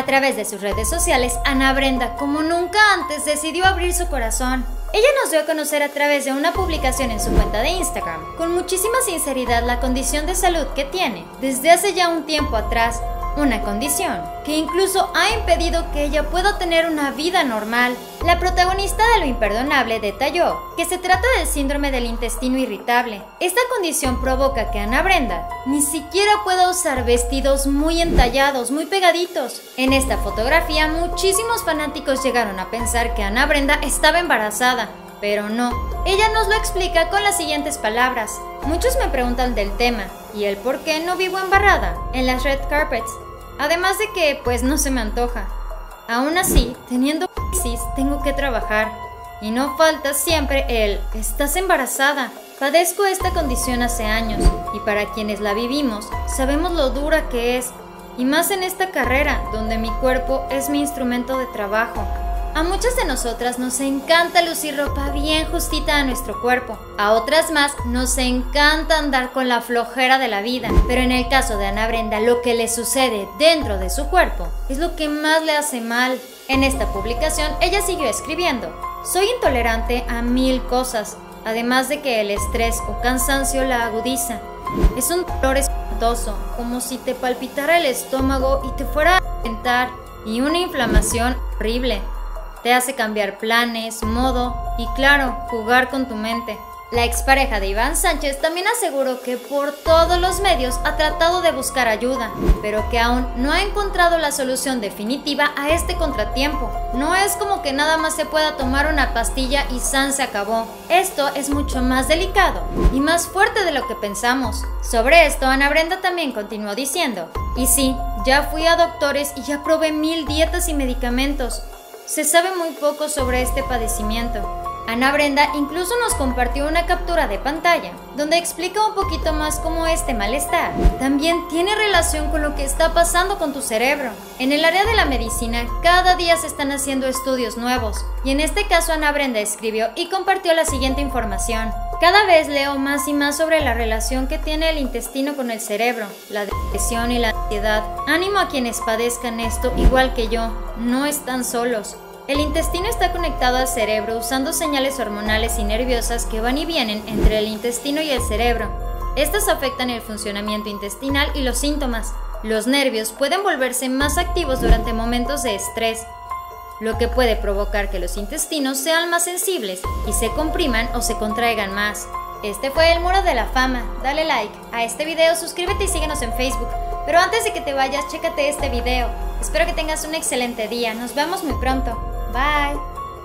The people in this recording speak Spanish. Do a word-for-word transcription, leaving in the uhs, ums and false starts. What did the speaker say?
A través de sus redes sociales, Ana Brenda, como nunca antes, decidió abrir su corazón. Ella nos dio a conocer a través de una publicación en su cuenta de Instagram, con muchísima sinceridad, la condición de salud que tiene desde hace ya un tiempo atrás. Una condición que incluso ha impedido que ella pueda tener una vida normal. La protagonista de Lo Imperdonable detalló que se trata del síndrome del intestino irritable. Esta condición provoca que Ana Brenda ni siquiera pueda usar vestidos muy entallados, muy pegaditos. En esta fotografía, muchísimos fanáticos llegaron a pensar que Ana Brenda estaba embarazada, pero no. Ella nos lo explica con las siguientes palabras. Muchos me preguntan del tema y el por qué no vivo embarrada en las red carpets. Además de que, pues, no se me antoja. Aún así, teniendo crisis, tengo que trabajar. Y no falta siempre el «estás embarazada». Padezco esta condición hace años y para quienes la vivimos, sabemos lo dura que es. Y más en esta carrera, donde mi cuerpo es mi instrumento de trabajo. A muchas de nosotras nos encanta lucir ropa bien justita a nuestro cuerpo. A otras más nos encanta andar con la flojera de la vida. Pero en el caso de Ana Brenda, lo que le sucede dentro de su cuerpo es lo que más le hace mal. En esta publicación, ella siguió escribiendo: soy intolerante a mil cosas, además de que el estrés o cansancio la agudiza. Es un dolor espantoso, como si te palpitara el estómago y te fuera a reventar, y una inflamación horrible. Te hace cambiar planes, modo y, claro, jugar con tu mente. La expareja de Iván Sánchez también aseguró que por todos los medios ha tratado de buscar ayuda, pero que aún no ha encontrado la solución definitiva a este contratiempo. No es como que nada más se pueda tomar una pastilla y san se acabó. Esto es mucho más delicado y más fuerte de lo que pensamos. Sobre esto, Ana Brenda también continuó diciendo: y sí, ya fui a doctores y ya probé mil dietas y medicamentos. Se sabe muy poco sobre este padecimiento. Ana Brenda incluso nos compartió una captura de pantalla donde explica un poquito más cómo este malestar también tiene relación con lo que está pasando con tu cerebro. En el área de la medicina, cada día se están haciendo estudios nuevos, y en este caso Ana Brenda escribió y compartió la siguiente información: cada vez leo más y más sobre la relación que tiene el intestino con el cerebro, la depresión y la ansiedad. Ánimo a quienes padezcan esto igual que yo, no están solos. El intestino está conectado al cerebro usando señales hormonales y nerviosas que van y vienen entre el intestino y el cerebro. Estas afectan el funcionamiento intestinal y los síntomas. Los nervios pueden volverse más activos durante momentos de estrés, lo que puede provocar que los intestinos sean más sensibles y se compriman o se contraigan más. Este fue el Muro de la Fama. Dale like a este video, suscríbete y síguenos en Facebook. Pero antes de que te vayas, chécate este video. Espero que tengas un excelente día. Nos vemos muy pronto. Bye.